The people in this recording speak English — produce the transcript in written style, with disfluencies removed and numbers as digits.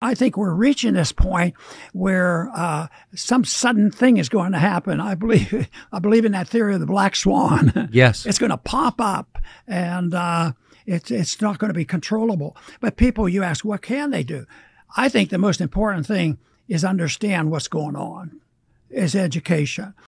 I think we're reaching this point where some sudden thing is going to happen. I believe in that theory of the black swan. Yes. It's going to pop up, and it's not going to be controllable. But people, you ask, what can they do? I think the most important thing is understand what's going on, is education.